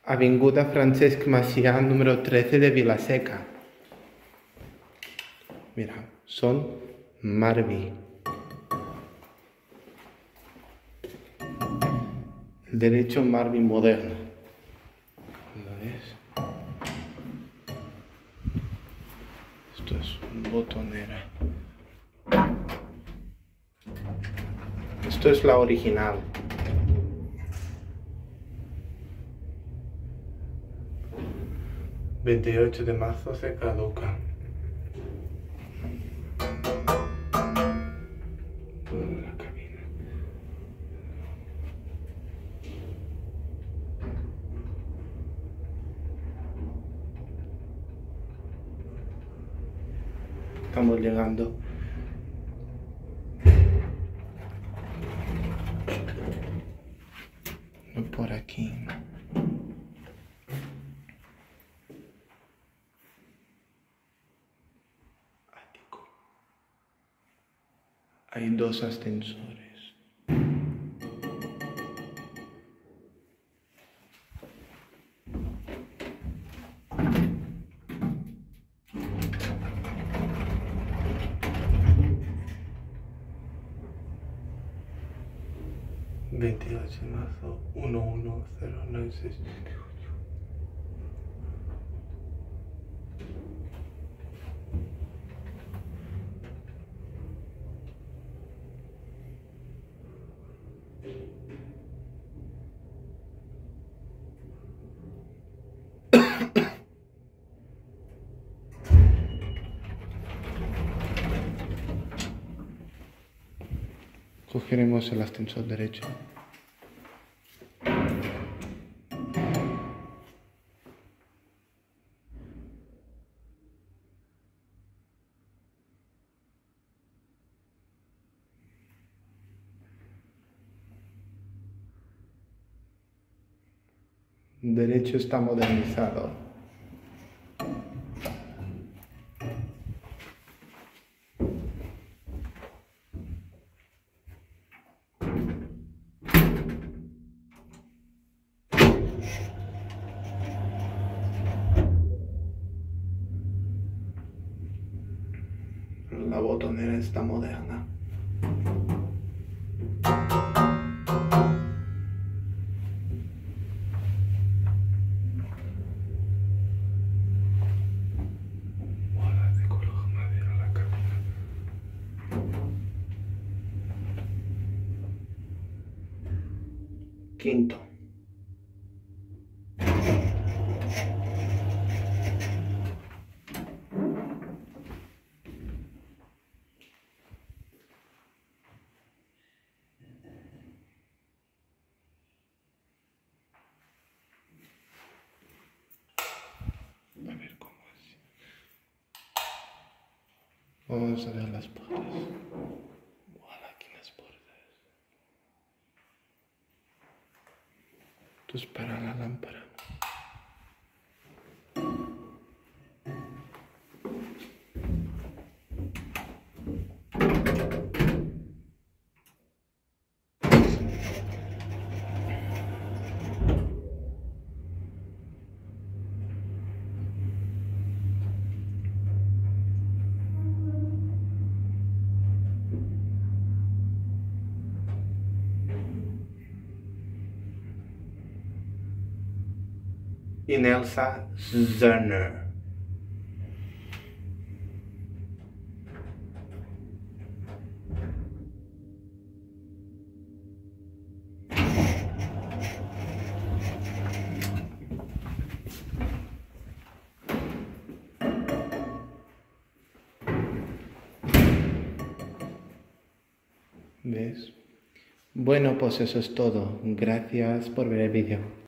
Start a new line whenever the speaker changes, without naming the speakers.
Avinguda Francesc Macià, número 13 de Vilaseca. Mira, son Marvi. El derecho Marvi moderno. ¿Lo ves? Esto es botonera. Esto es la original. ...28 de marzo se caduca. Toda la cabina. Estamos llegando. No por aquí. Hay dos ascensores. ...28 de marzo... ...110968... Cogeremos el ascensor derecho. Derecho está modernizado. La botonera está moderna. Bola de color madera la cabina. Quinto. A ver cómo es. Vamos a ver las puertas. Voilà, aquí las puertas. Esto es para la lámpara. Y Nelsa Zerner. ¿Ves? Bueno, pues eso es todo. Gracias por ver el vídeo.